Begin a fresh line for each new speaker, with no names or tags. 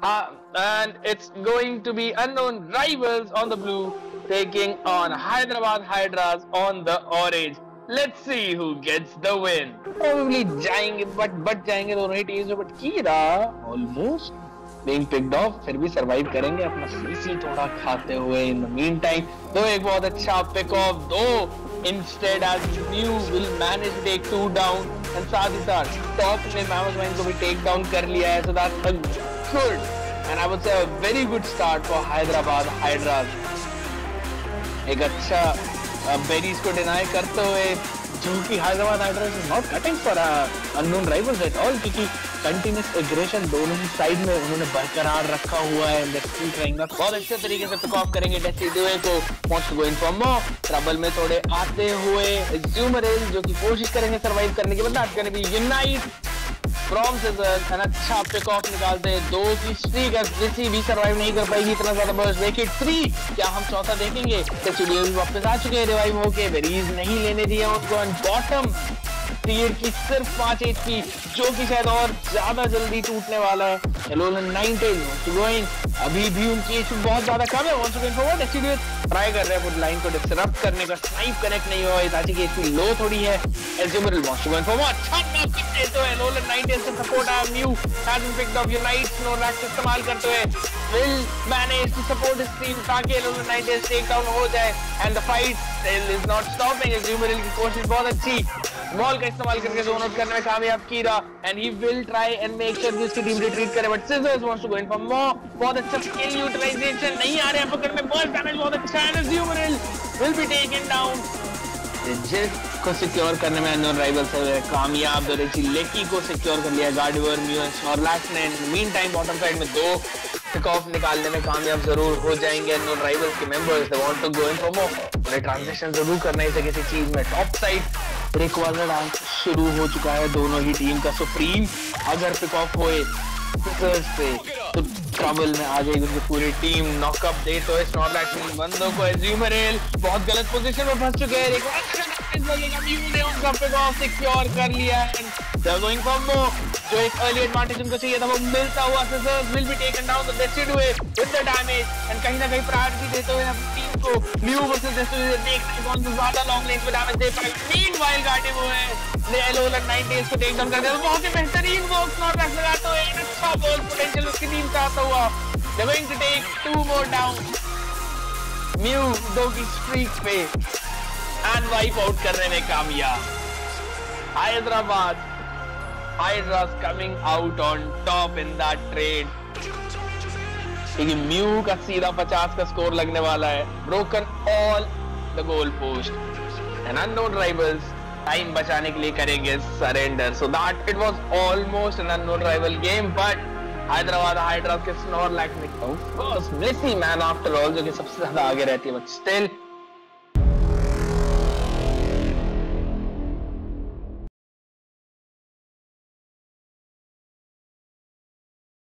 And it's going to be unknown rivals on the blue taking on Hyderabad Hydras on the orange. Let's see who gets the win. Probably जाएंगे but जाएंगे दोनों ही teams में, but Kira almost being picked off, फिर भी survive करेंगे अपना CC थोड़ा खाते हुए in the meantime. तो एक बहुत अच्छा pick off दो instead as Mew will manage to take 2 down and साथ ही साथ टॉप ने Mammoth Mind को भी take down कर लिया है, so that's a good and I would say a very good start for Hyderabad Hydras. एक अच्छा बेरीज को डिनाई करते हुए जो कि Hyderabad Hydras is not cutting for unknown rivals at all, क्योंकि कंटिन्यूस एग्रेशन दोनों ही साइड में उन्होंने बरकरार रखा हुआ है. बहुत अच्छे तरीके से पिक ऑफ करेंगे डेस्टिड्यूए को. Wants to go in for more trouble में थोड़े आते हुए एज्यूमरेल जो कि कोशिश करेंगे सर्वाइव करने की, but that's gonna be Unite from Scizors. अच्छा पिक ऑफ निकालते हैं. 2 की स्ट्रीक है, जिसी भी सर्वाइव नहीं कर पाएगी इतना ज्यादा बर्स्ट. देखिए 3, क्या हम चौथा देखेंगे? स्टूडियो वापस आ चुके हैं रिवाइव होके. बेरीज नहीं लेने दिया उनको. एंड बॉटम टीयर की सिर्फ 5 HP जो कि शायद और ज्यादा जल्दी टूटने वाला है. एलोलन 9 टेल्स गोइंग, अभी भी उनकी HP बहुत ज्यादा कम है. Wants to go forward. Studio try कर रहे हैं फुट लाइन को डिसरप्ट करने का. स्नाइप कनेक्ट नहीं हुआ. इताची की HP लो थोड़ी है. Azumarill wants to go forward. अच्छा नॉक किए तो एलोलन 9 टेल्स से सपोर्ट आया. Mew has been picked off. Unite Snorlax इस्तेमाल करते हुए will manage to support his team ताकि एलोलन 9 टेल्स टेक डाउन हो जाए. And the fight still is not stopping. Azumarill की कोशिश बहुत अच्छी, मॉल का इस्तेमाल करके जोन आउट करने में कामयाब Kira. And he will try and make sure कि उसकी टीम रिट्रीट करे, but Scizors wants to go in for more. बहुत अच्छा स्किल यूटिलाइजेशन, नहीं आ रहे हैं पकड़ में. बॉल डैमेज बहुत अच्छा है. Azumarill will be taken down. जिस को सिक्योर करने में अननोन राइवल्स है कामयाब. दोरेची लेकी को सिक्योर कर लिया गार्डवर. म्यू एंड स्नॉरलैक्स ने मीन टाइम बॉटम साइड में 2 पिक ऑफ निकालने में कामयाब जरूर हो जाएंगे अननोन राइवल्स के members. They want to go in for more. उन्हें ट्रांजिशन जरूर करना है किसी चीज में. टॉप साइड रिक्वायर्ड डांस शुरू हो चुका है दोनों ही टीम का. सुप्रीम अगर पिक ऑफ होए से तो ट्रबल में आ जाएगी उनकी पूरी टीम. नॉकअप दे तो स्नॉरलैक्स बंदों को. एज्यूमरल बहुत गलत पोजीशन में फंस चुके हैं. उनका पिक ऑफ सिक्योर कर लिया है. Going for more. जो एक अर्ली एडवांटेज उनको चाहिए था वो मिलता हुआ. Scizors will be taken down. The Decidueye with the damage and कहीं ना कहीं प्रायोरिटी देते हुए अपनी टीम को म्यू वर्सेस डेस्टिड्यूए देखने कौन सा ज्यादा लॉन्ग रेंज पे डैमेज दे पाएगा. मीनवाइल गार्डे हुए ने एलोलन 9 टेल्स को टेक डाउन कर दिया. बहुत ही बेहतरीन वॉक स्नॉरलैक्स लगाते हुए. एक अच्छा बॉल पोटेंशियल उसकी टीम का आता हुआ. They going to take 2 more down. Mew 2 की स्ट्रीक पे एंड वाइप आउट करने में कामयाब. Hyderabad Hydras coming out on top in that trade. क्योंकि म्यू का सीधा 50 का स्कोर लगने वाला है. Broken all the goal post. And unknown rivals time बचाने के लिए करेंगे surrender. So that it was almost an unknown rival game, but Hyderabad Hydras के स्नॉरलैक्स ने Messi man after all जो कि सबसे ज्यादा आगे रहती है, but still